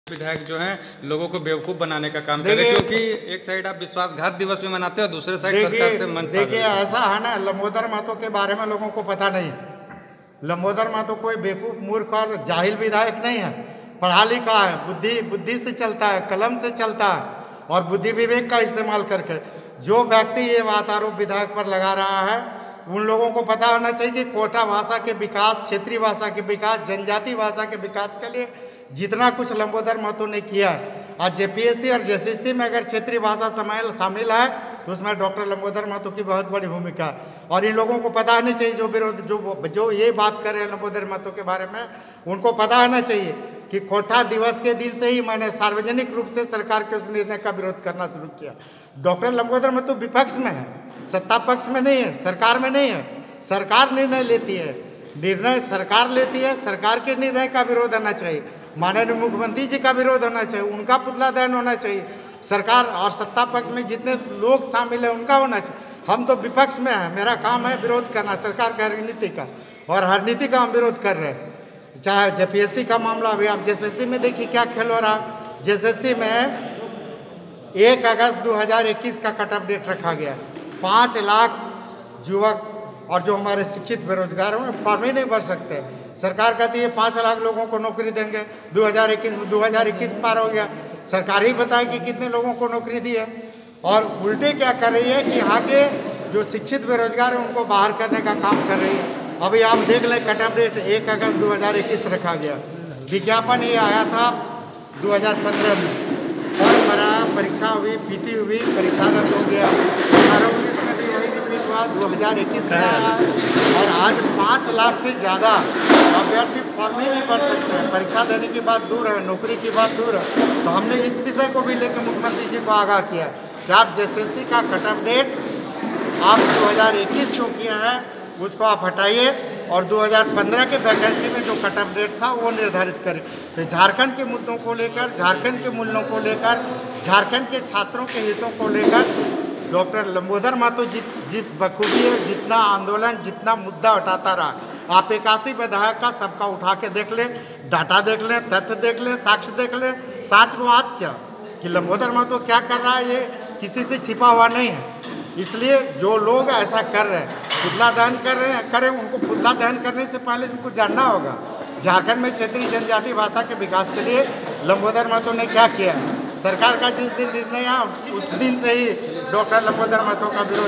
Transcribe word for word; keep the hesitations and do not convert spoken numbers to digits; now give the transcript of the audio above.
विधायक जो हैं लोगों को बेवकूफ़ बनाने का काम कर रहे हैं, क्योंकि एक साइड आप विश्वासघात दिवस भी मनाते हो, दूसरे साइड सरकार से मन देखिए ऐसा है ना, लंबोदर महतो के बारे में लोगों को पता नहीं। लंबोदर महतो कोई बेवकूफ़ मूर्ख और जाहिल विधायक नहीं है, पढ़ा लिखा है, बुद्धि बुद्धि से चलता है, कलम से चलता है और बुद्धि विवेक का इस्तेमाल करके। जो व्यक्ति ये बात आरोप विधायक पर लगा रहा है, उन लोगों को पता होना चाहिए कि कोटा भाषा के विकास, क्षेत्रीय भाषा के विकास, जनजाति भाषा के विकास के लिए जितना कुछ लंबोदर महतो ने किया है, आज जेपीएससी और जेसीसी में अगर क्षेत्रीय भाषा शामिल शामिल है तो उसमें डॉक्टर लंबोदर महतो की बहुत बड़ी भूमिका है। और इन लोगों को पता होना चाहिए, जो विरोध जो जो ये बात कर रहे हैं लंबोदर महतो के बारे में, उनको पता होना चाहिए कि कोटा दिवस के दिन से ही मैंने सार्वजनिक रूप से सरकार के उस निर्णय का विरोध करना शुरू किया। डॉक्टर लंबोदर महतो विपक्ष में है, सत्ता पक्ष में नहीं है, सरकार में नहीं है। सरकार निर्णय लेती है, निर्णय सरकार लेती है, सरकार के निर्णय का विरोध होना चाहिए, माननीय मुख्यमंत्री जी का विरोध होना चाहिए, उनका पुतला दहन होना चाहिए। सरकार और सत्ता पक्ष में जितने लोग शामिल हैं उनका होना चाहिए। हम तो विपक्ष में हैं, मेरा काम है विरोध करना सरकार का रणनीति का, और हर नीति का हम विरोध कर रहे हैं। चाहे जेपीएससी का मामला, अभी आप जेएसएससी में देखिए क्या खेल हो रहा। जेएसएससी में एक अगस्त दो हज़ार इक्कीस का कट ऑफ डेट रखा गया। पाँच लाख युवक और जो हमारे शिक्षित बेरोजगार हैं फॉर्म ही नहीं भर सकते। सरकार कहती है पाँच लाख लोगों को नौकरी देंगे, दो हज़ार इक्कीस में दो हज़ार इक्कीस पार हो गया, सरकार ही बताए कि कितने लोगों को नौकरी दी है। और उल्टे क्या कर रही है कि यहाँ के जो शिक्षित बेरोजगार हैं उनको बाहर करने का काम कर रही है। अभी आप देख लें कट ऑफ डेट एक अगस्त दो हज़ार इक्कीस रखा गया। विज्ञापन ये आया था दो हज़ार पंद्रह में, और हमारा परीक्षा हुई, पीटी हुई, परीक्षा रद्द हो गया। अठारह उन्नीस में भी वही रिपीट हुआ, दो हज़ार इक्कीस में आया, और आज पाँच लाख से ज़्यादा अभ्यर्थी फॉर्म ही नहीं भर सकते हैं। परीक्षा देने की बात दूर है, नौकरी की बात दूर है। तो हमने इस विषय को भी लेकर मुख्यमंत्री जी को आगाह किया कि आप जेएसएससी का कट ऑफ डेट आप दो हज़ार इक्कीस जो किए हैं उसको आप हटाइए, और दो हज़ार पंद्रह के वैकेंसी में जो कट ऑफ डेट था वो निर्धारित करें। तो झारखंड के मुद्दों को लेकर, झारखंड के मूल्यों को लेकर, झारखंड के छात्रों के हितों को लेकर डॉक्टर लंबोदर महतो जि, जिस बखूबी है, जितना आंदोलन, जितना मुद्दा उठाता रहा, आप इक्यासी विधायक का सबका उठा के देख लें, डाटा देख लें, तथ्य देख लें, साक्ष्य देख लें। साँच को आज क्या कि लंबोदर महतो क्या कर रहा है ये किसी से छिपा हुआ नहीं है। इसलिए जो लोग ऐसा कर रहे हैं, पुतला दहन कर रहे हैं, करें, उनको पुतला दहन करने से पहले उनको जानना होगा झारखंड में क्षेत्रीय जनजाति भाषा के विकास के लिए लंबोदर महतो ने क्या किया है। सरकार का जिस दिन निर्णय आया उस दिन से ही डॉक्टर लंबोदर महतो का विरोध